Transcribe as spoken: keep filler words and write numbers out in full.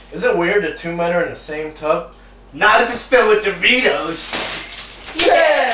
Is it weird that two men are in the same tub? Not if it's filled with Doritos. Yeah!